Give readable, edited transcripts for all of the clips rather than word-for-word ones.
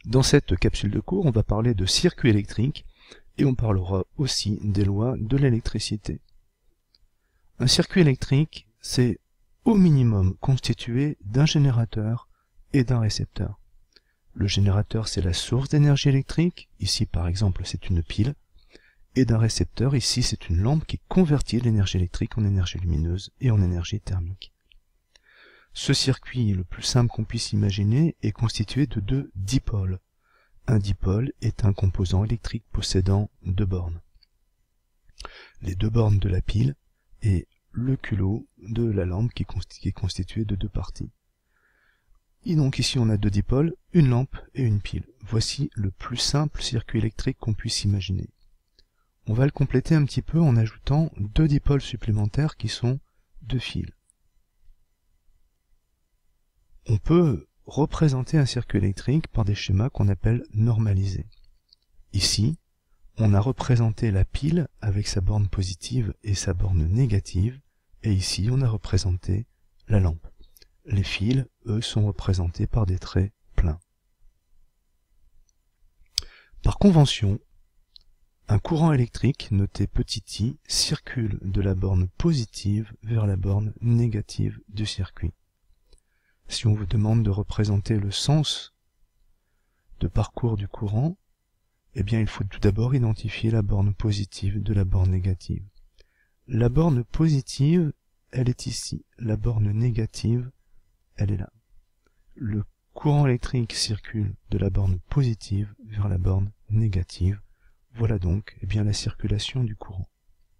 Dans cette capsule de cours, on va parler de circuits électriques et on parlera aussi des lois de l'électricité. Un circuit électrique, c'est au minimum constitué d'un générateur et d'un récepteur. Le générateur, c'est la source d'énergie électrique, ici par exemple c'est une pile, et d'un récepteur, ici c'est une lampe qui convertit l'énergie électrique en énergie lumineuse et en énergie thermique. Ce circuit, le plus simple qu'on puisse imaginer, est constitué de deux dipôles. Un dipôle est un composant électrique possédant deux bornes. Les deux bornes de la pile et le culot de la lampe qui est constitué de deux parties. Et donc ici on a deux dipôles, une lampe et une pile. Voici le plus simple circuit électrique qu'on puisse imaginer. On va le compléter un petit peu en ajoutant deux dipôles supplémentaires qui sont deux fils. On peut représenter un circuit électrique par des schémas qu'on appelle normalisés. Ici, on a représenté la pile avec sa borne positive et sa borne négative, et ici on a représenté la lampe. Les fils, eux, sont représentés par des traits pleins. Par convention, un courant électrique, noté petit i, circule de la borne positive vers la borne négative du circuit. Si on vous demande de représenter le sens de parcours du courant, eh bien il faut tout d'abord identifier la borne positive de la borne négative. La borne positive, elle est ici. La borne négative, elle est là. Le courant électrique circule de la borne positive vers la borne négative. Voilà donc la circulation du courant.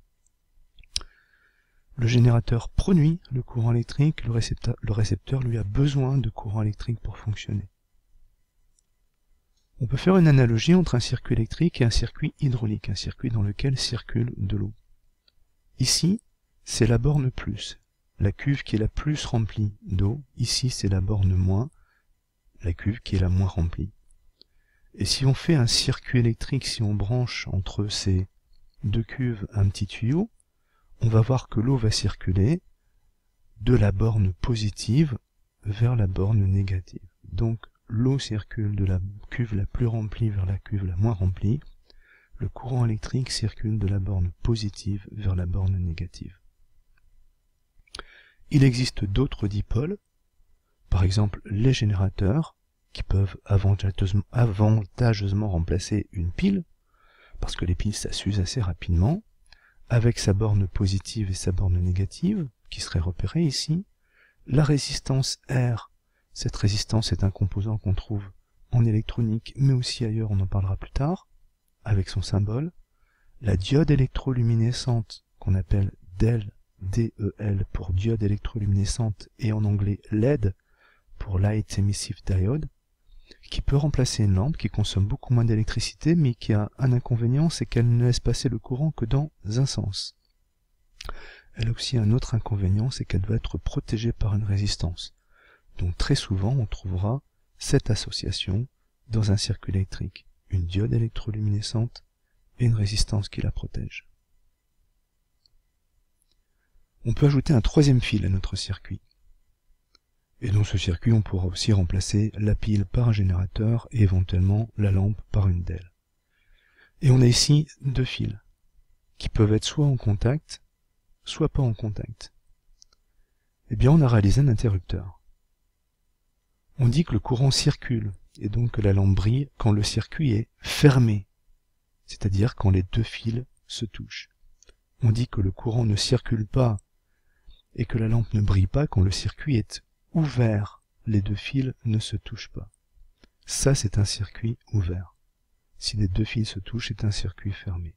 Le générateur produit le courant électrique, le récepteur lui a besoin de courant électrique pour fonctionner. On peut faire une analogie entre un circuit électrique et un circuit hydraulique, un circuit dans lequel circule de l'eau. Ici, c'est la borne plus, la cuve qui est la plus remplie d'eau. Ici, c'est la borne moins, la cuve qui est la moins remplie. Et si on fait un circuit électrique, si on branche entre ces deux cuves un petit tuyau, on va voir que l'eau va circuler de la borne positive vers la borne négative. Donc l'eau circule de la cuve la plus remplie vers la cuve la moins remplie. Le courant électrique circule de la borne positive vers la borne négative. Il existe d'autres dipôles, par exemple les générateurs, qui peuvent avantageusement remplacer une pile, parce que les piles ça s'use assez rapidement, avec sa borne positive et sa borne négative, qui seraient repérées ici. La résistance R, cette résistance est un composant qu'on trouve en électronique, mais aussi ailleurs, on en parlera plus tard, avec son symbole. La diode électroluminescente, qu'on appelle DEL, D-E-L pour diode électroluminescente, et en anglais LED pour Light Emissive Diode, qui peut remplacer une lampe qui consomme beaucoup moins d'électricité, mais qui a un inconvénient, c'est qu'elle ne laisse passer le courant que dans un sens. Elle a aussi un autre inconvénient, c'est qu'elle doit être protégée par une résistance. Donc très souvent, on trouvera cette association dans un circuit électrique, une diode électroluminescente et une résistance qui la protège. On peut ajouter un troisième fil à notre circuit. Et dans ce circuit, on pourra aussi remplacer la pile par un générateur et éventuellement la lampe par une DEL. Et on a ici deux fils qui peuvent être soit en contact, soit pas en contact. Eh bien, on a réalisé un interrupteur. On dit que le courant circule et donc que la lampe brille quand le circuit est fermé, c'est-à-dire quand les deux fils se touchent. On dit que le courant ne circule pas et que la lampe ne brille pas quand le circuit est ouvert, les deux fils ne se touchent pas. Ça, c'est un circuit ouvert. Si les deux fils se touchent, c'est un circuit fermé.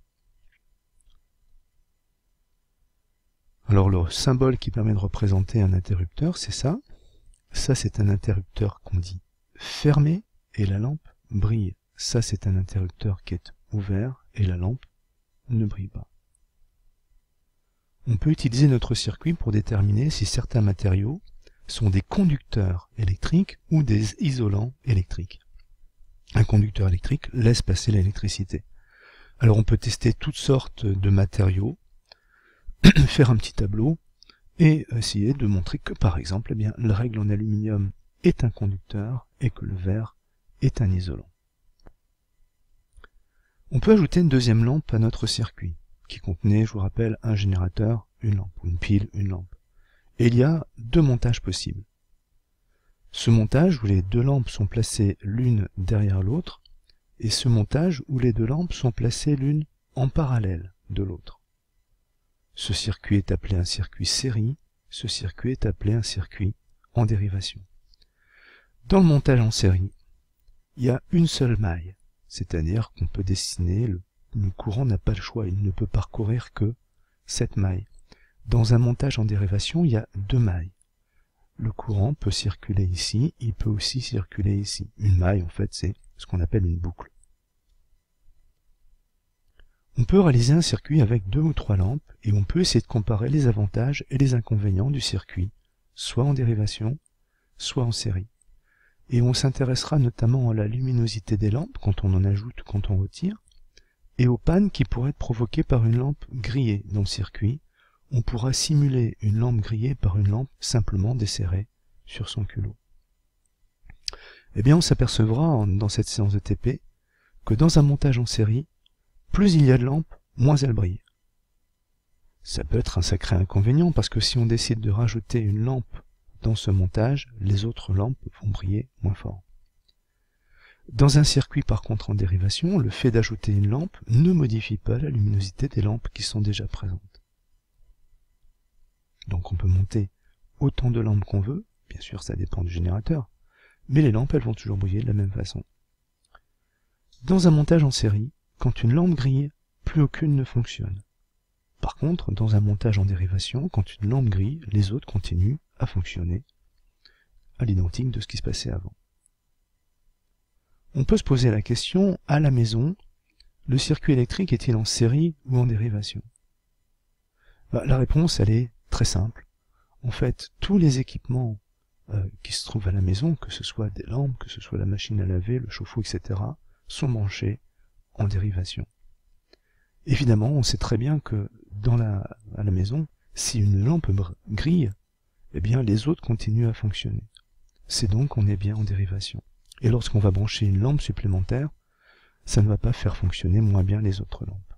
Alors le symbole qui permet de représenter un interrupteur, c'est ça. Ça, c'est un interrupteur qu'on dit fermé et la lampe brille. Ça, c'est un interrupteur qui est ouvert et la lampe ne brille pas. On peut utiliser notre circuit pour déterminer si certains matériaux sont des conducteurs électriques ou des isolants électriques. Un conducteur électrique laisse passer l'électricité. Alors on peut tester toutes sortes de matériaux, faire un petit tableau et essayer de montrer que par exemple la règle en aluminium est un conducteur et que le verre est un isolant. On peut ajouter une deuxième lampe à notre circuit, qui contenait, je vous rappelle, un générateur, une lampe, ou une pile, une lampe. Et il y a deux montages possibles. Ce montage où les deux lampes sont placées l'une derrière l'autre, et ce montage où les deux lampes sont placées l'une en parallèle de l'autre. Ce circuit est appelé un circuit série, ce circuit est appelé un circuit en dérivation. Dans le montage en série, il y a une seule maille, c'est-à-dire qu'on peut dessiner, le courant n'a pas le choix, il ne peut parcourir que cette maille. Dans un montage en dérivation, il y a deux mailles. Le courant peut circuler ici, il peut aussi circuler ici. Une maille, en fait, c'est ce qu'on appelle une boucle. On peut réaliser un circuit avec deux ou trois lampes, et on peut essayer de comparer les avantages et les inconvénients du circuit, soit en dérivation, soit en série. Et on s'intéressera notamment à la luminosité des lampes, quand on en ajoute ou quand on retire, et aux pannes qui pourraient être provoquées par une lampe grillée dans le circuit. On pourra simuler une lampe grillée par une lampe simplement desserrée sur son culot. Eh bien, on s'apercevra dans cette séance de TP que dans un montage en série, plus il y a de lampes, moins elles brillent. Ça peut être un sacré inconvénient parce que si on décide de rajouter une lampe dans ce montage, les autres lampes vont briller moins fort. Dans un circuit par contre en dérivation, le fait d'ajouter une lampe ne modifie pas la luminosité des lampes qui sont déjà présentes. Donc on peut monter autant de lampes qu'on veut, bien sûr ça dépend du générateur, mais les lampes elles vont toujours briller de la même façon. Dans un montage en série, quand une lampe grille, plus aucune ne fonctionne. Par contre, dans un montage en dérivation, quand une lampe grille, les autres continuent à fonctionner à l'identique de ce qui se passait avant. On peut se poser la question, à la maison, le circuit électrique est-il en série ou en dérivation? La réponse elle est très simple. En fait, tous les équipements qui se trouvent à la maison, que ce soit des lampes, que ce soit la machine à laver, le chauffe-eau, etc., sont branchés en dérivation. Évidemment, on sait très bien que à la maison, si une lampe grille, eh bien les autres continuent à fonctionner. C'est donc qu'on est bien en dérivation. Et lorsqu'on va brancher une lampe supplémentaire, ça ne va pas faire fonctionner moins bien les autres lampes.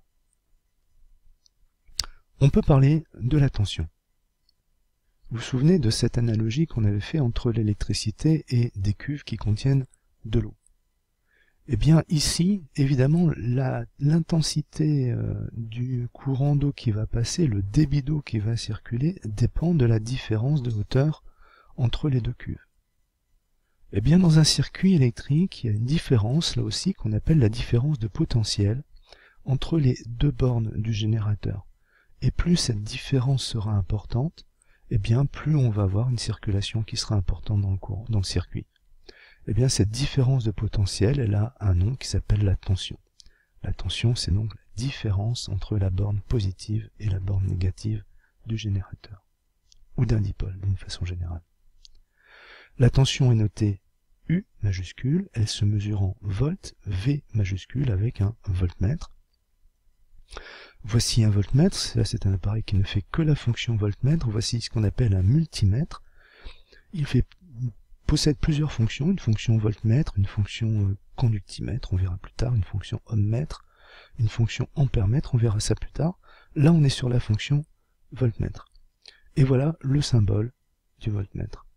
On peut parler de la tension. Vous vous souvenez de cette analogie qu'on avait fait entre l'électricité et des cuves qui contiennent de l'eau. Eh bien ici, évidemment, l'intensité du courant d'eau qui va passer, le débit d'eau qui va circuler, dépend de la différence de hauteur entre les deux cuves. Eh bien dans un circuit électrique, il y a une différence, là aussi, qu'on appelle la différence de potentiel entre les deux bornes du générateur. Et plus cette différence sera importante, eh bien plus on va avoir une circulation qui sera importante dans le circuit. Eh bien cette différence de potentiel, elle a un nom qui s'appelle la tension. La tension, c'est donc la différence entre la borne positive et la borne négative du générateur, ou d'un dipôle d'une façon générale. La tension est notée U majuscule, elle se mesure en volts, V majuscule avec un voltmètre. Voici un voltmètre, c'est un appareil qui ne fait que la fonction voltmètre. Voici ce qu'on appelle un multimètre. Il possède plusieurs fonctions, une fonction voltmètre, une fonction conductimètre, on verra plus tard, une fonction ohmmètre, une fonction ampèremètre, on verra ça plus tard. Là on est sur la fonction voltmètre. Et voilà le symbole du voltmètre.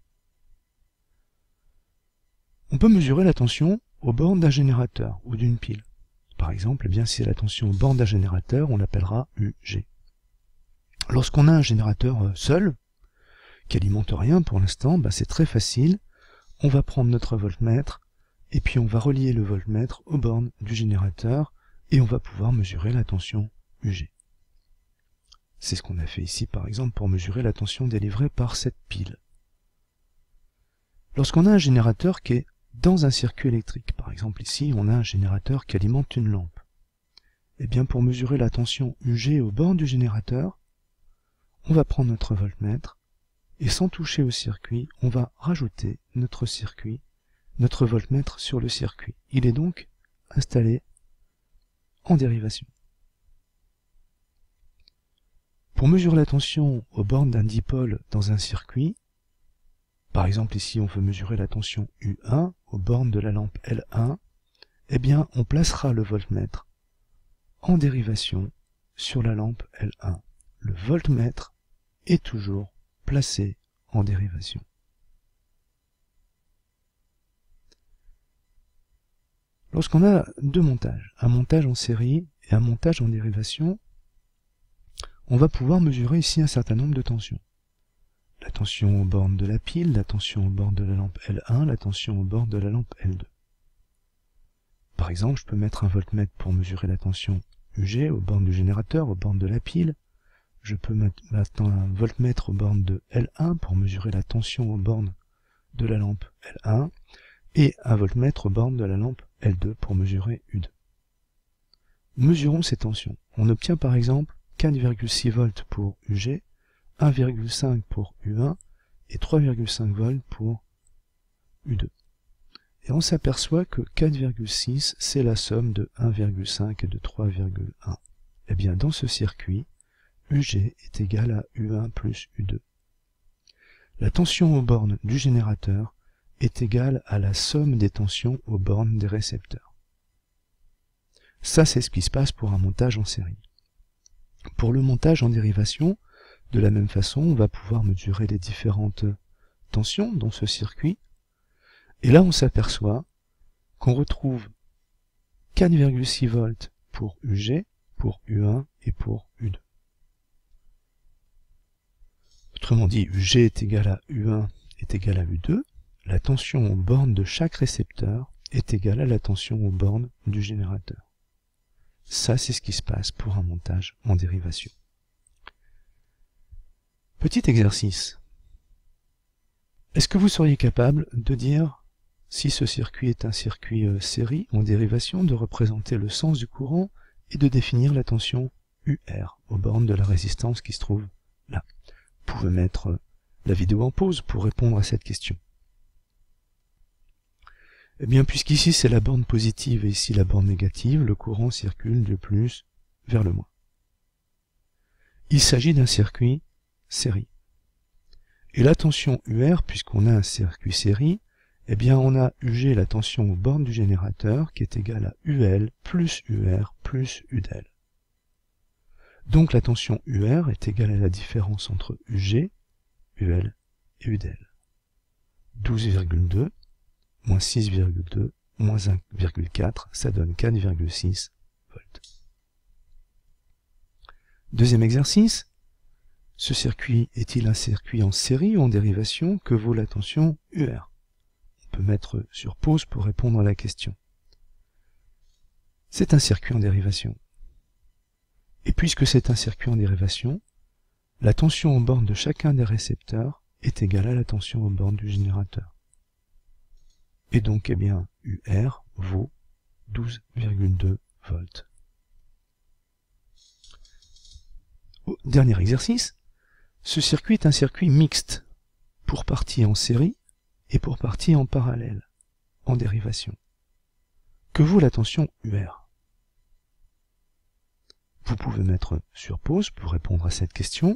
On peut mesurer la tension aux bornes d'un générateur ou d'une pile. Par exemple, eh bien, si la tension aux bornes d'un générateur, on l'appellera UG. Lorsqu'on a un générateur seul, qui alimente rien pour l'instant, c'est très facile. On va prendre notre voltmètre, et puis on va relier le voltmètre aux bornes du générateur, et on va pouvoir mesurer la tension UG. C'est ce qu'on a fait ici, par exemple, pour mesurer la tension délivrée par cette pile. Lorsqu'on a un générateur qui est dans un circuit électrique, par exemple ici, on a un générateur qui alimente une lampe. Et bien pour mesurer la tension UG aux bornes du générateur, on va prendre notre voltmètre, et sans toucher au circuit, on va rajouter notre voltmètre sur le circuit. Il est donc installé en dérivation. Pour mesurer la tension aux bornes d'un dipôle dans un circuit, Par exemple, ici, on veut mesurer la tension U1 aux bornes de la lampe L1. Eh bien, on placera le voltmètre en dérivation sur la lampe L1. Le voltmètre est toujours placé en dérivation. Lorsqu'on a deux montages, un montage en série et un montage en dérivation, on va pouvoir mesurer ici un certain nombre de tensions. La tension aux bornes de la pile, la tension aux bornes de la lampe L1, la tension aux bornes de la lampe L2. Par exemple, je peux mettre un voltmètre pour mesurer la tension UG aux bornes du générateur, aux bornes de la pile. Je peux mettre maintenant un voltmètre aux bornes de L1 pour mesurer la tension aux bornes de la lampe L1 et un voltmètre aux bornes de la lampe L2 pour mesurer U2. Mesurons ces tensions. On obtient par exemple 4,6 volts pour UG, 1,5 pour U1 et 3,5 volts pour U2. Et on s'aperçoit que 4,6 c'est la somme de 1,5 et de 3,1. Eh bien dans ce circuit, UG est égal à U1 plus U2. La tension aux bornes du générateur est égale à la somme des tensions aux bornes des récepteurs. Ça, c'est ce qui se passe pour un montage en série. Pour le montage en dérivation, de la même façon, on va pouvoir mesurer les différentes tensions dans ce circuit. Et là, on s'aperçoit qu'on retrouve 4,6 volts pour UG, pour U1 et pour U2. Autrement dit, UG est égal à U1 est égal à U2. La tension aux bornes de chaque récepteur est égale à la tension aux bornes du générateur. Ça, c'est ce qui se passe pour un montage en dérivation. Petit exercice. Est-ce que vous seriez capable de dire, si ce circuit est un circuit série en dérivation, de représenter le sens du courant et de définir la tension UR aux bornes de la résistance qui se trouve là? Vous pouvez mettre la vidéo en pause pour répondre à cette question. Eh bien, puisqu'ici c'est la borne positive et ici la borne négative, le courant circule du plus vers le moins. Il s'agit d'un circuit série. Et la tension UR, puisqu'on a un circuit série, eh bien on a UG, la tension aux bornes du générateur, qui est égale à UL plus UR plus UDL. Donc la tension UR est égale à la différence entre UG, UL et UDL. 12,2 moins 6,2, moins 1,4, ça donne 4,6 volts. Deuxième exercice, ce circuit est-il un circuit en série ou en dérivation? Que vaut la tension UR? On peut mettre sur pause pour répondre à la question. C'est un circuit en dérivation. Et puisque c'est un circuit en dérivation, la tension aux bornes de chacun des récepteurs est égale à la tension aux bornes du générateur. Et donc, eh bien, UR vaut 12,2 volts. Dernier exercice, ce circuit est un circuit mixte, pour partie en série et pour partie en parallèle, en dérivation. Que vaut la tension UR? Vous pouvez mettre sur pause pour répondre à cette question.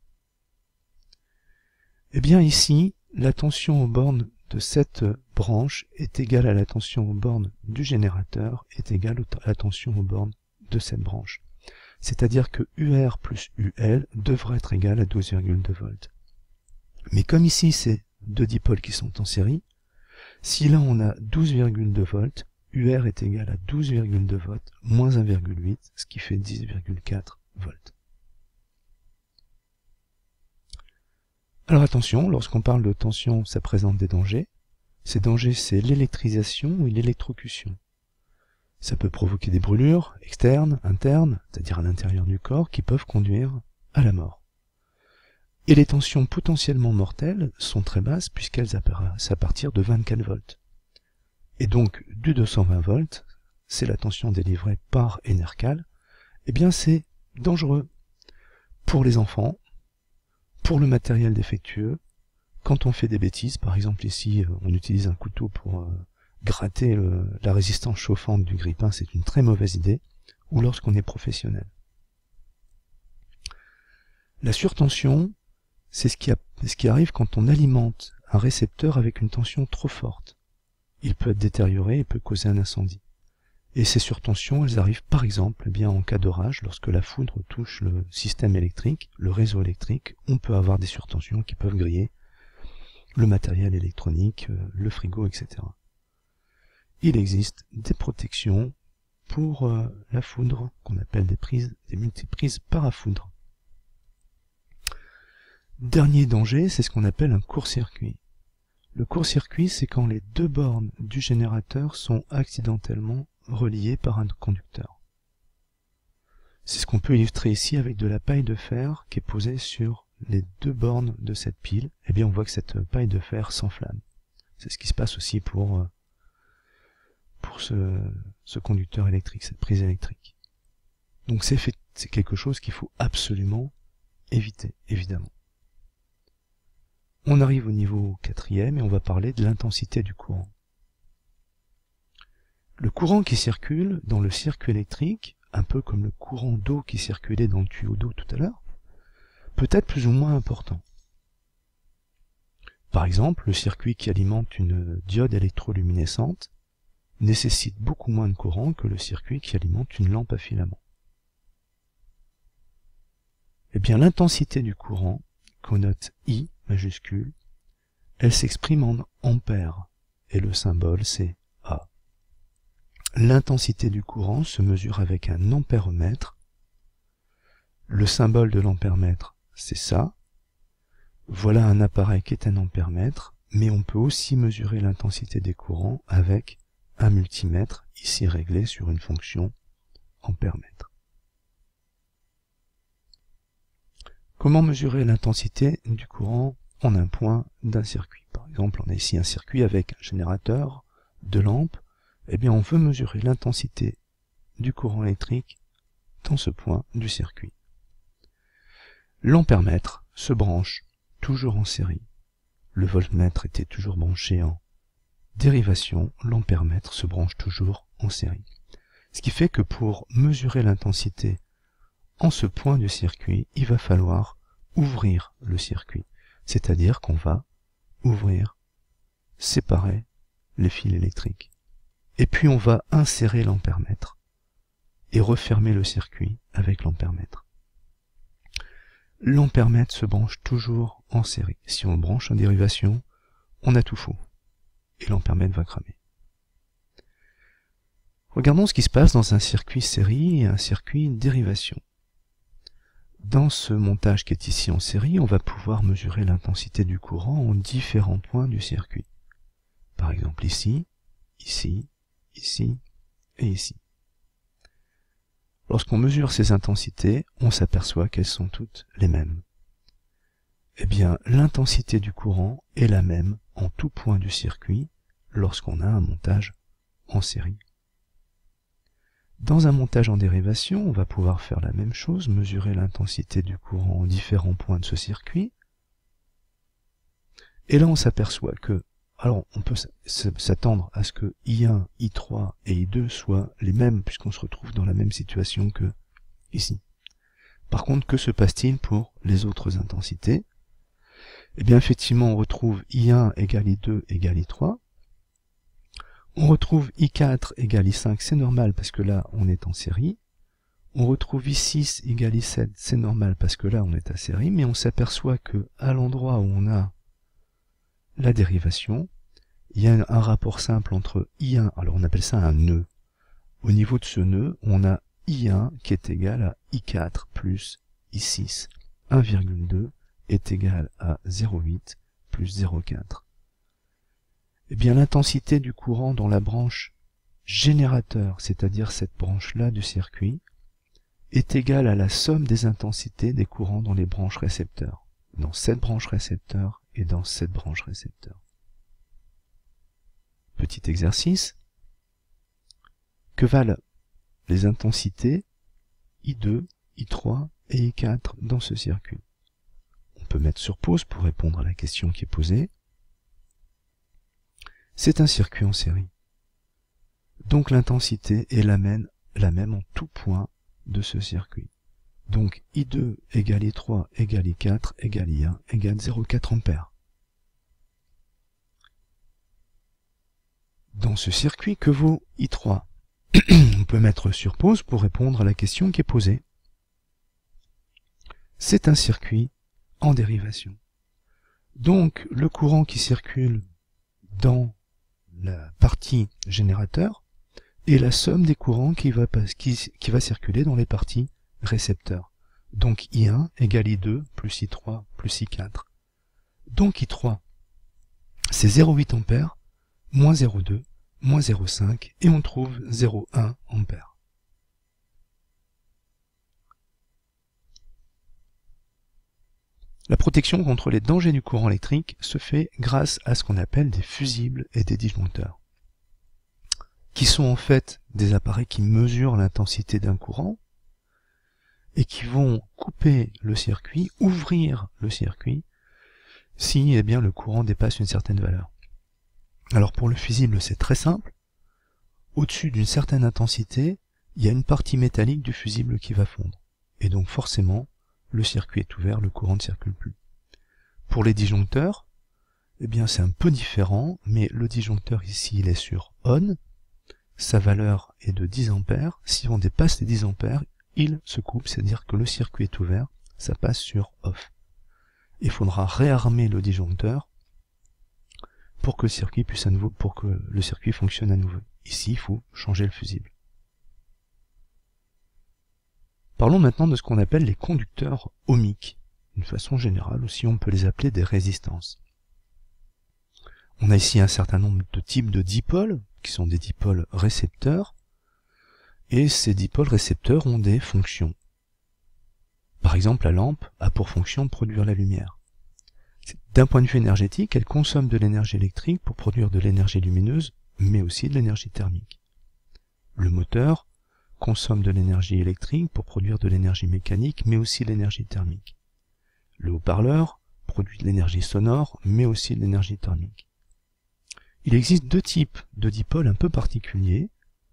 Eh bien ici, la tension aux bornes de cette branche est égale à la tension aux bornes du générateur est égale à la tension aux bornes de cette branche. C'est-à-dire que UR plus UL devrait être égal à 12,2 volts. Mais comme ici c'est deux dipôles qui sont en série, si là on a 12,2 volts, UR est égal à 12,2 volts moins 1,8, ce qui fait 10,4 volts. Alors attention, lorsqu'on parle de tension, ça présente des dangers. Ces dangers, c'est l'électrisation et l'électrocution. Ça peut provoquer des brûlures externes, internes, c'est-à-dire à l'intérieur du corps, qui peuvent conduire à la mort. Et les tensions potentiellement mortelles sont très basses puisqu'elles apparaissent à partir de 24 volts. Et donc, du 220 volts, c'est la tension délivrée par Enercal, eh bien c'est dangereux pour les enfants, pour le matériel défectueux, quand on fait des bêtises, par exemple ici on utilise un couteau pour gratter la résistance chauffante du grille-pain, c'est une très mauvaise idée, ou lorsqu'on est professionnel. La surtension, c'est ce qui arrive quand on alimente un récepteur avec une tension trop forte. Il peut être détérioré et peut causer un incendie. Et ces surtensions, elles arrivent par exemple en cas d'orage, lorsque la foudre touche le système électrique, le réseau électrique, on peut avoir des surtensions qui peuvent griller le matériel électronique, le frigo, etc. Il existe des protections pour la foudre, qu'on appelle des multiprises parafoudre. Dernier danger, c'est ce qu'on appelle un court-circuit. Le court-circuit, c'est quand les deux bornes du générateur sont accidentellement reliées par un conducteur. C'est ce qu'on peut illustrer ici avec de la paille de fer qui est posée sur les deux bornes de cette pile. Eh bien, on voit que cette paille de fer s'enflamme. C'est ce qui se passe aussi pour ce conducteur électrique, cette prise électrique. Donc c'est quelque chose qu'il faut absolument éviter, évidemment. On arrive au niveau 4e et on va parler de l'intensité du courant. Le courant qui circule dans le circuit électrique, un peu comme le courant d'eau qui circulait dans le tuyau d'eau tout à l'heure, peut être plus ou moins important. Par exemple, le circuit qui alimente une diode électroluminescente nécessite beaucoup moins de courant que le circuit qui alimente une lampe à filament. Eh bien, l'intensité du courant, qu'on note I majuscule, elle s'exprime en ampères, et le symbole c'est A. L'intensité du courant se mesure avec un ampèremètre. Le symbole de l'ampèremètre, c'est ça. Voilà un appareil qui est un ampèremètre, mais on peut aussi mesurer l'intensité des courants avec un multimètre, ici réglé sur une fonction ampèremètre. Comment mesurer l'intensité du courant en un point d'un circuit? Par exemple, on a ici un circuit avec un générateur, de lampes. Eh bien, on veut mesurer l'intensité du courant électrique dans ce point du circuit. L'ampèremètre se branche toujours en série. Le voltmètre était toujours branché en dérivation, l'ampèremètre se branche toujours en série. Ce qui fait que pour mesurer l'intensité en ce point du circuit, il va falloir ouvrir le circuit. C'est-à-dire qu'on va ouvrir, séparer les fils électriques. Et puis on va insérer l'ampèremètre et refermer le circuit avec l'ampèremètre. L'ampèremètre se branche toujours en série. Si on le branche en dérivation, on a tout faux. Et l'ampèremètre va cramer. Regardons ce qui se passe dans un circuit série et un circuit dérivation. Dans ce montage qui est ici en série, on va pouvoir mesurer l'intensité du courant en différents points du circuit. Par exemple ici, ici, ici et ici. Lorsqu'on mesure ces intensités, on s'aperçoit qu'elles sont toutes les mêmes. Eh bien, l'intensité du courant est la même en tout point du circuit lorsqu'on a un montage en série. Dans un montage en dérivation, on va pouvoir faire la même chose, mesurer l'intensité du courant en différents points de ce circuit. Et là, on s'aperçoit que, alors on peut s'attendre à ce que I1, I3 et I2 soient les mêmes, puisqu'on se retrouve dans la même situation que ici. Par contre, que se passe-t-il pour les autres intensités? Eh bien, effectivement, on retrouve I1 égale I2 égale I3. On retrouve I4 égale I5, c'est normal parce que là, on est en série. On retrouve I6 égale I7, c'est normal parce que là, on est à série, mais on s'aperçoit que à l'endroit où on a la dérivation, il y a un rapport simple entre I1, alors on appelle ça un nœud. Au niveau de ce nœud, on a I1 qui est égal à I4 plus I6. 1,2 est égal à 0,8 plus 0,4. Eh bien, l'intensité du courant dans la branche générateur, c'est-à-dire cette branche-là du circuit, est égale à la somme des intensités des courants dans les branches récepteurs, dans cette branche récepteur et dans cette branche récepteur. Petit exercice. Que valent les intensités I2, I3 et I4 dans ce circuit? On peut mettre sur pause pour répondre à la question qui est posée. C'est un circuit en série. Donc l'intensité est la même en tout point de ce circuit. Donc I2 égale I3 égale I4 égale I1 égale 0,4 ampères. dans ce circuit, que vaut I3 ? On peut mettre sur pause pour répondre à la question qui est posée. C'est un circuit en dérivation. Donc, le courant qui circule dans la partie générateur est la somme des courants qui va circuler dans les parties récepteurs. Donc I1 égale I2 plus I3 plus I4. Donc I3, c'est 0,8 ampères, moins 0,2, moins 0,5, et on trouve 0,1 ampères. La protection contre les dangers du courant électrique se fait grâce à ce qu'on appelle des fusibles et des disjoncteurs, qui sont en fait des appareils qui mesurent l'intensité d'un courant et qui vont couper le circuit, ouvrir le circuit, si le courant dépasse une certaine valeur. Alors pour le fusible, c'est très simple. Au-dessus d'une certaine intensité, il y a une partie métallique du fusible qui va fondre. Et donc forcément, le circuit est ouvert, le courant ne circule plus. Pour les disjoncteurs, c'est un peu différent, mais le disjoncteur ici, il est sur ON. Sa valeur est de 10 ampères. Si on dépasse les 10 ampères, il se coupe, c'est-à-dire que le circuit est ouvert, ça passe sur OFF. Il faudra réarmer le disjoncteur pour que le circuit fonctionne à nouveau. Ici, il faut changer le fusible. Parlons maintenant de ce qu'on appelle les conducteurs ohmiques. D'une façon générale aussi, on peut les appeler des résistances. On a ici un certain nombre de types de dipôles, qui sont des dipôles récepteurs, et ces dipôles récepteurs ont des fonctions. Par exemple, la lampe a pour fonction de produire la lumière. D'un point de vue énergétique, elle consomme de l'énergie électrique pour produire de l'énergie lumineuse, mais aussi de l'énergie thermique. Le moteur consomme de l'énergie électrique pour produire de l'énergie mécanique, mais aussi de l'énergie thermique. Le haut-parleur produit de l'énergie sonore, mais aussi de l'énergie thermique. Il existe deux types de dipôles un peu particuliers.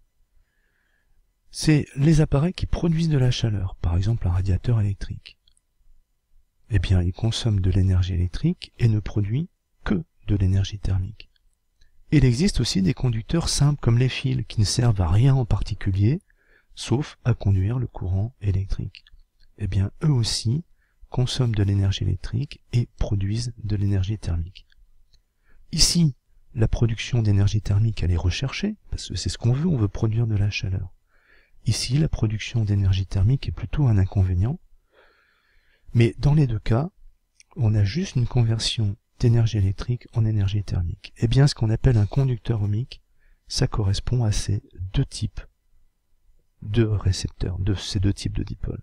C'est les appareils qui produisent de la chaleur, par exemple un radiateur électrique. Il consomme de l'énergie électrique et ne produit que de l'énergie thermique. Il existe aussi des conducteurs simples comme les fils, qui ne servent à rien en particulier, sauf à conduire le courant électrique. Eux aussi consomment de l'énergie électrique et produisent de l'énergie thermique. Ici, la production d'énergie thermique, elle est recherchée, parce que c'est ce qu'on veut, on veut produire de la chaleur. Ici, la production d'énergie thermique est plutôt un inconvénient, mais dans les deux cas, on a juste une conversion d'énergie électrique en énergie thermique. Ce qu'on appelle un conducteur ohmique, ça correspond à ces deux types de récepteurs, de ces deux types de dipôles.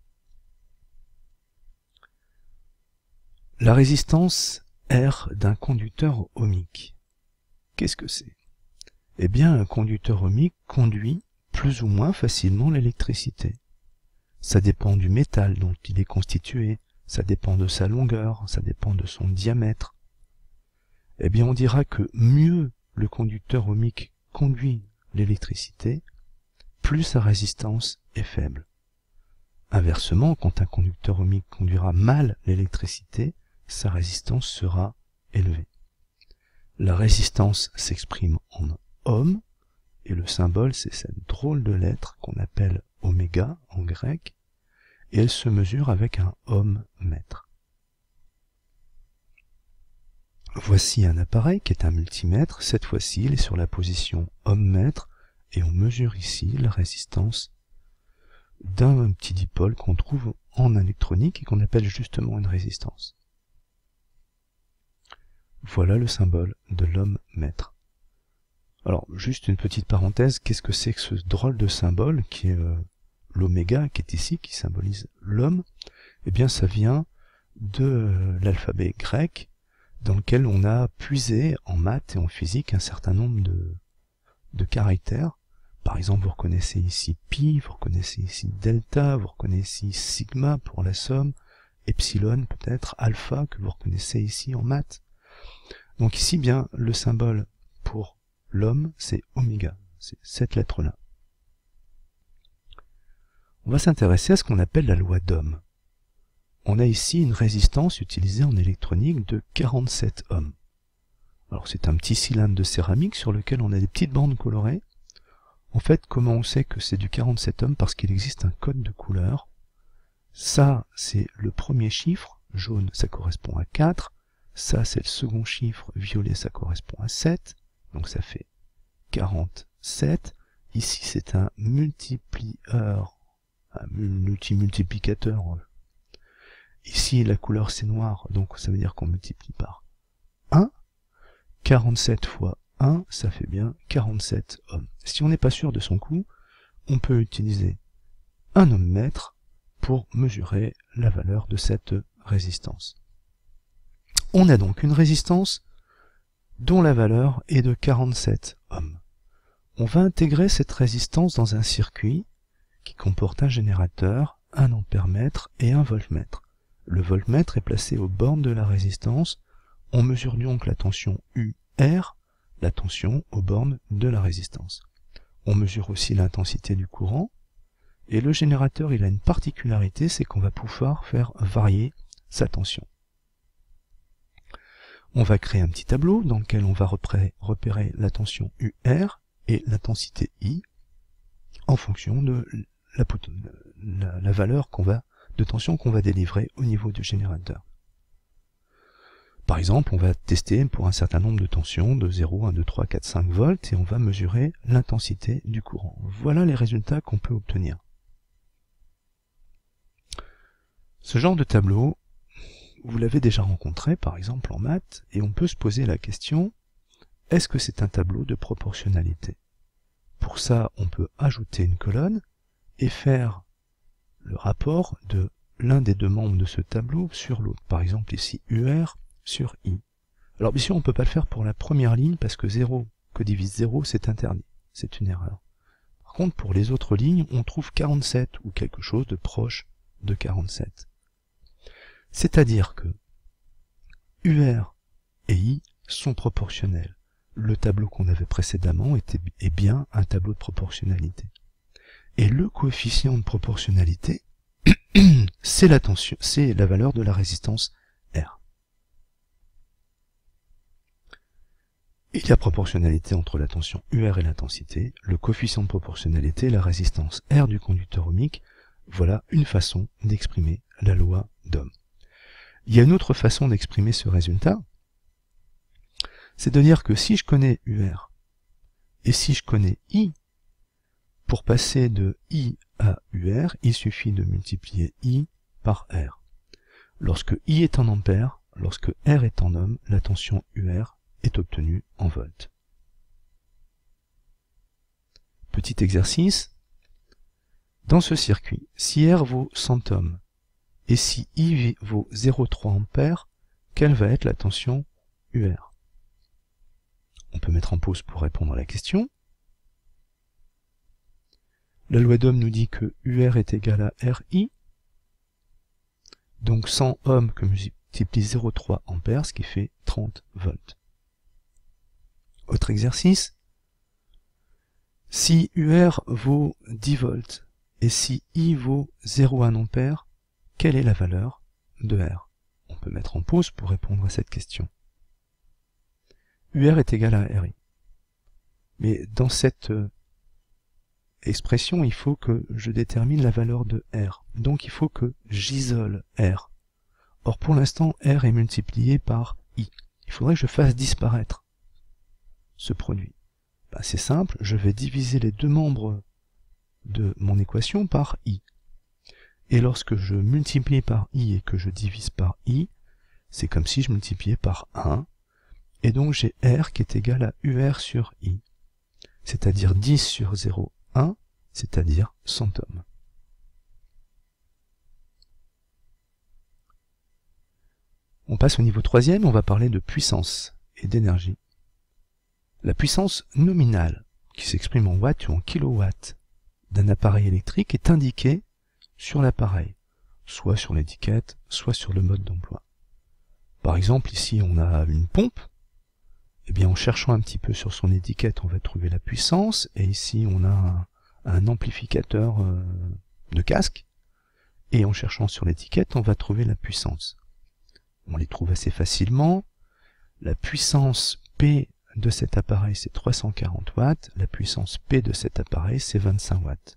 La résistance R d'un conducteur ohmique. Qu'est-ce que c'est ? Un conducteur ohmique conduit plus ou moins facilement l'électricité. Ça dépend du métal dont il est constitué, ça dépend de sa longueur, ça dépend de son diamètre. On dira que mieux le conducteur ohmique conduit l'électricité, plus sa résistance est faible. Inversement, quand un conducteur ohmique conduira mal l'électricité, sa résistance sera élevée. La résistance s'exprime en ohm, et le symbole, c'est cette drôle de lettre qu'on appelle oméga en grec, et elle se mesure avec un ohm-mètre. Voici un appareil qui est un multimètre. Cette fois-ci, il est sur la position ohm-mètre, et on mesure ici la résistance d'un petit dipôle qu'on trouve en électronique et qu'on appelle justement une résistance. Voilà le symbole de l'ohm-mètre. Alors, juste une petite parenthèse, qu'est-ce que c'est que ce drôle de symbole qui est l'oméga, qui est ici, qui symbolise l'ohm? Ça vient de l'alphabet grec, dans lequel on a puisé en maths et en physique un certain nombre de caractères. Par exemple, vous reconnaissez ici pi, vous reconnaissez ici delta, vous reconnaissez ici sigma pour la somme, epsilon peut-être, alpha que vous reconnaissez ici en maths. Donc ici, le symbole pour l'ohm, c'est oméga, c'est cette lettre-là. On va s'intéresser à ce qu'on appelle la loi d'Ohm. On a ici une résistance utilisée en électronique de 47 ohms. Alors c'est un petit cylindre de céramique sur lequel on a des petites bandes colorées. En fait, comment on sait que c'est du 47 ohms? Parce qu'il existe un code de couleur. Ça, c'est le premier chiffre, jaune, ça correspond à 4. Ça, c'est le second chiffre, violet, ça correspond à 7. Donc ça fait 47. Ici, c'est un multiplieur, un multiplicateur. Ici, la couleur, c'est noir, donc ça veut dire qu'on multiplie par 1. 47 fois 1, ça fait bien 47 ohms. Si on n'est pas sûr de son coup, on peut utiliser un ohmmètre pour mesurer la valeur de cette résistance. On a donc une résistance dont la valeur est de 47 ohms. On va intégrer cette résistance dans un circuit qui comporte un générateur, un ampèremètre et un voltmètre. Le voltmètre est placé aux bornes de la résistance. On mesure donc la tension UR, la tension aux bornes de la résistance. On mesure aussi l'intensité du courant. Et le générateur, il a une particularité, c'est qu'on va pouvoir faire varier sa tension. On va créer un petit tableau dans lequel on va repérer la tension UR et l'intensité I en fonction de la valeur de tension qu'on va délivrer au niveau du générateur. Par exemple, on va tester pour un certain nombre de tensions de 0, 1, 2, 3, 4, 5 volts et on va mesurer l'intensité du courant. Voilà les résultats qu'on peut obtenir. Ce genre de tableau, vous l'avez déjà rencontré par exemple en maths, et on peut se poser la question, est-ce que c'est un tableau de proportionnalité? Pour ça, on peut ajouter une colonne et faire le rapport de l'un des deux membres de ce tableau sur l'autre. Par exemple ici UR sur I. Alors bien sûr, on ne peut pas le faire pour la première ligne parce que 0 que divise 0, c'est interdit. C'est une erreur. Par contre, pour les autres lignes, on trouve 47 ou quelque chose de proche de 47. C'est-à-dire que UR et I sont proportionnels. Le tableau qu'on avait précédemment est bien un tableau de proportionnalité. Et le coefficient de proportionnalité, c'est la valeur de la résistance R. Il y a proportionnalité entre la tension UR et l'intensité. Le coefficient de proportionnalité, la résistance R du conducteur ohmique. Voilà une façon d'exprimer la loi d'Ohm. Il y a une autre façon d'exprimer ce résultat, c'est de dire que si je connais UR et si je connais I, pour passer de I à UR, il suffit de multiplier I par R. Lorsque I est en ampères, lorsque R est en ohm, la tension UR est obtenue en volts. Petit exercice. Dans ce circuit, si R vaut 100 ohms et si I vaut 0,3 ampères, quelle va être la tension UR? On peut mettre en pause pour répondre à la question. La loi d'Ohm nous dit que UR est égal à RI. Donc 100 ohms que multiplie 0,3 ampères, ce qui fait 30 volts. Autre exercice. Si UR vaut 10 volts et si I vaut 0,1 ampère, quelle est la valeur de R? On peut mettre en pause pour répondre à cette question. UR est égal à RI. Mais dans cette expression, il faut que je détermine la valeur de R. Donc il faut que j'isole R. Or pour l'instant, R est multiplié par I. Il faudrait que je fasse disparaître ce produit. Ben, c'est simple, je vais diviser les deux membres de mon équation par I. Et lorsque je multiplie par I et que je divise par I, c'est comme si je multipliais par 1. Et donc j'ai R qui est égal à UR sur I. C'est-à-dire 10 sur 0,1, c'est-à-dire 100 ohms. On passe au niveau 3e, on va parler de puissance et d'énergie. La puissance nominale, qui s'exprime en watts ou en kilowatts, d'un appareil électrique est indiquée sur l'appareil, soit sur l'étiquette, soit sur le mode d'emploi. Par exemple, ici on a une pompe, et bien en cherchant un petit peu sur son étiquette, on va trouver la puissance, et ici on a un amplificateur de casque, et en cherchant sur l'étiquette, on va trouver la puissance. On les trouve assez facilement. La puissance P de cet appareil c'est 340 watts, la puissance P de cet appareil c'est 25 watts.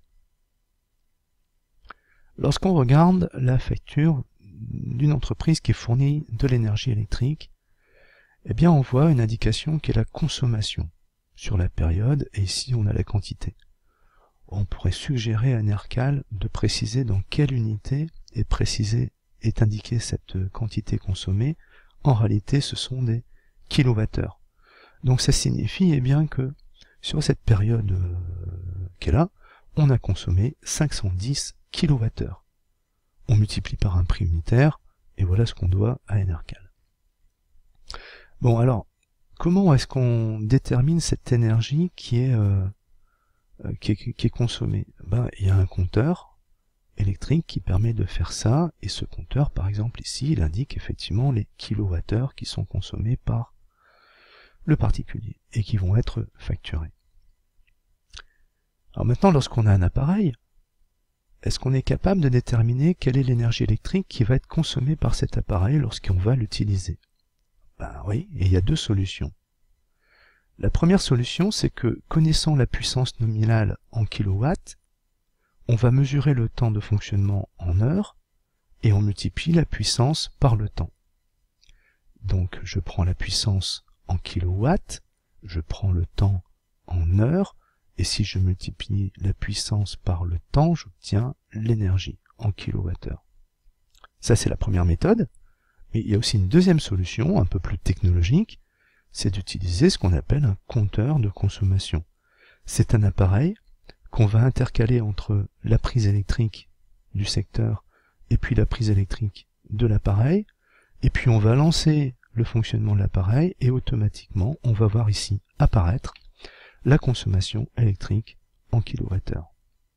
Lorsqu'on regarde la facture d'une entreprise qui fournit de l'énergie électrique, eh bien on voit une indication qui est la consommation sur la période, et ici on a la quantité. On pourrait suggérer à NERCAL de préciser dans quelle unité est indiquée cette quantité consommée. En réalité ce sont des kilowattheures. Donc ça signifie bien que sur cette période qui est là, on a consommé 510 kilowattheures. On multiplie par un prix unitaire, et voilà ce qu'on doit à NERCAL. Bon alors, comment est-ce qu'on détermine cette énergie qui est consommée? Il y a un compteur électrique qui permet de faire ça, et ce compteur, par exemple ici, il indique effectivement les kilowattheures qui sont consommés par le particulier, et qui vont être facturés. Alors maintenant, lorsqu'on a un appareil, est-ce qu'on est capable de déterminer quelle est l'énergie électrique qui va être consommée par cet appareil lorsqu'on va l'utiliser? Oui, et il y a deux solutions. La première solution, c'est que, connaissant la puissance nominale en kilowatts, on va mesurer le temps de fonctionnement en heures, et on multiplie la puissance par le temps. Donc je prends la puissance en kilowatts, je prends le temps en heures, et si je multiplie la puissance par le temps, j'obtiens l'énergie en kilowattheure. Ça c'est la première méthode, mais il y a aussi une deuxième solution, un peu plus technologique, c'est d'utiliser ce qu'on appelle un compteur de consommation. C'est un appareil qu'on va intercaler entre la prise électrique du secteur et puis la prise électrique de l'appareil, et puis on va lancer le fonctionnement de l'appareil, et automatiquement on va voir ici apparaître la consommation électrique en kilowattheure.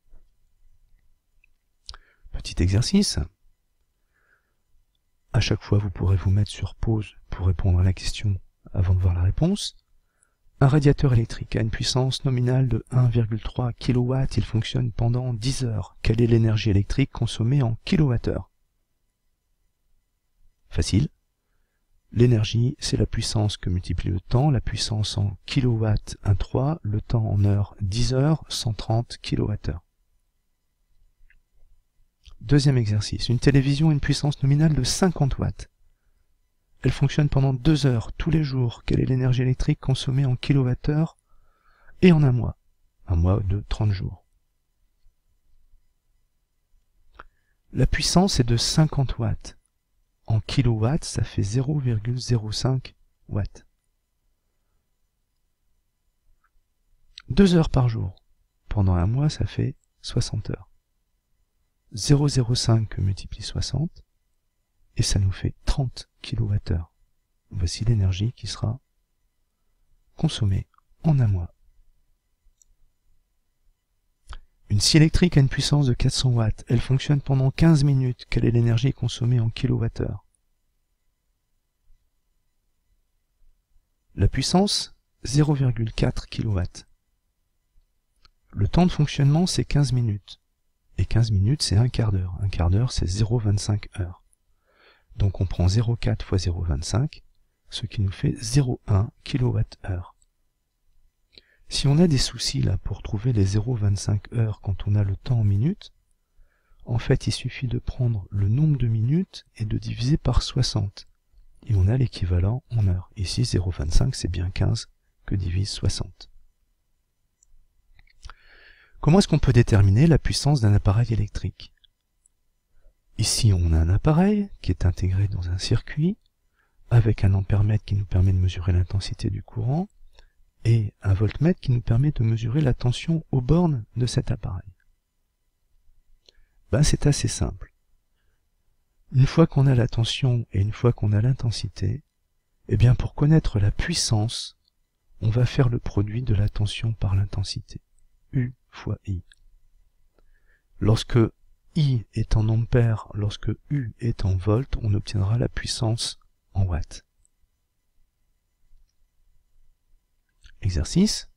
Petit exercice. À chaque fois vous pourrez vous mettre sur pause pour répondre à la question avant de voir la réponse. Un radiateur électrique a une puissance nominale de 1,3 kW, il fonctionne pendant 10 heures. Quelle est l'énergie électrique consommée en kilowattheure? Facile. L'énergie, c'est la puissance que multiplie le temps, la puissance en kilowatts 1,3, le temps en heures 10 heures, 130 kWh. Deuxième exercice, une télévision a une puissance nominale de 50 watts. Elle fonctionne pendant 2 heures tous les jours. Quelle est l'énergie électrique consommée en kilowattheure et en un mois de 30 jours. La puissance est de 50 watts. En kilowatts, ça fait 0,05 watts. 2 heures par jour. Pendant un mois, ça fait 60 heures. 0,05 multiplie 60, et ça nous fait 30 kWh. Voici l'énergie qui sera consommée en un mois. Une scie électrique a une puissance de 400 watts. Elle fonctionne pendant 15 minutes. Quelle est l'énergie consommée en kilowattheure? La puissance, 0,4 kW. Le temps de fonctionnement, c'est 15 minutes. Et 15 minutes, c'est un quart d'heure. Un quart d'heure, c'est 0,25 heures. Donc on prend 0,4 fois 0,25, ce qui nous fait 0,1 kWh. Si on a des soucis là pour trouver les 0,25 heures quand on a le temps en minutes, en fait il suffit de prendre le nombre de minutes et de diviser par 60. Et on a l'équivalent en heures. Ici 0,25 c'est bien 15 que divise 60. Comment est-ce qu'on peut déterminer la puissance d'un appareil électrique? Ici on a un appareil qui est intégré dans un circuit avec un ampèremètre qui nous permet de mesurer l'intensité du courant et un voltmètre qui nous permet de mesurer la tension aux bornes de cet appareil. C'est assez simple. Une fois qu'on a la tension et une fois qu'on a l'intensité, pour connaître la puissance, on va faire le produit de la tension par l'intensité. U fois I. Lorsque I est en ampères, lorsque U est en volts, on obtiendra la puissance en watts. Exercice.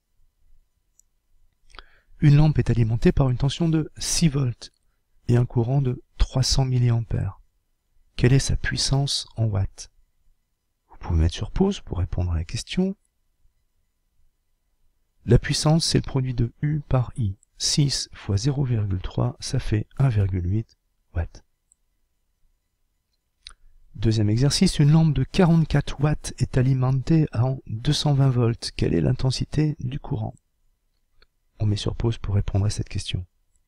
Une lampe est alimentée par une tension de 6 volts et un courant de 300 mA. Quelle est sa puissance en watts? Vous pouvez mettre sur pause pour répondre à la question La puissance, c'est le produit de U par I. 6 fois 0,3, ça fait 1,8 watts. Deuxième exercice, une lampe de 44 watts est alimentée en 220 volts. Quelle est l'intensité du courant? On met sur pause pour répondre à cette question.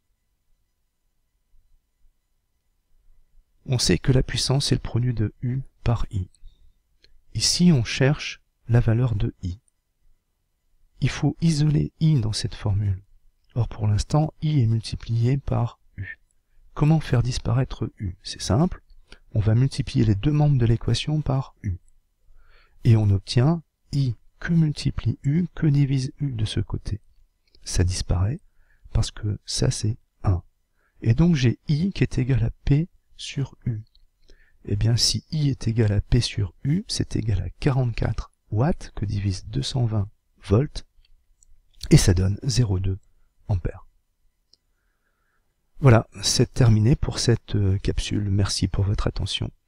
On sait que la puissance est le produit de U par I. Ici, on cherche la valeur de I. Il faut isoler I dans cette formule. Or, pour l'instant, I est multiplié par U. Comment faire disparaître U? C'est simple. On va multiplier les deux membres de l'équation par U. Et on obtient I que multiplie U que divise U de ce côté. Ça disparaît parce que ça c'est 1. Et donc j'ai I qui est égal à P sur U. Eh bien si I est égal à P sur U, c'est égal à 44 watts que divise 220 volts. Et ça donne 0,2 ampères. Voilà, c'est terminé pour cette capsule. Merci pour votre attention.